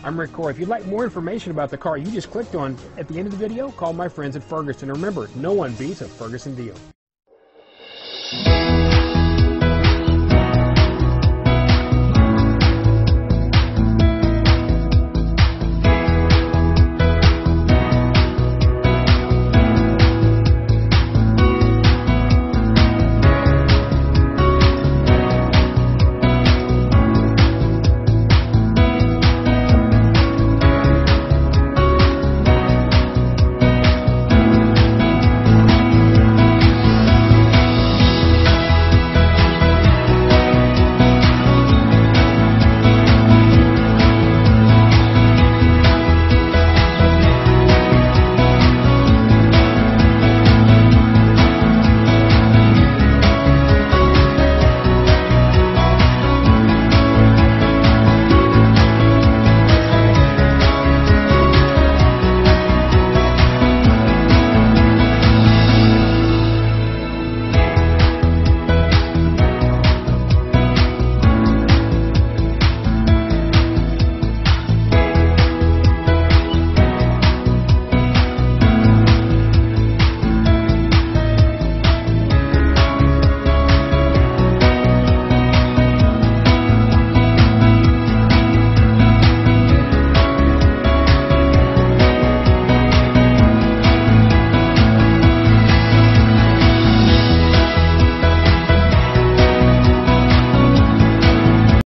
I'm Rick Corey. If you'd like more information about the car you just clicked on at the end of the video, call my friends at Ferguson. And remember, no one beats a Ferguson deal.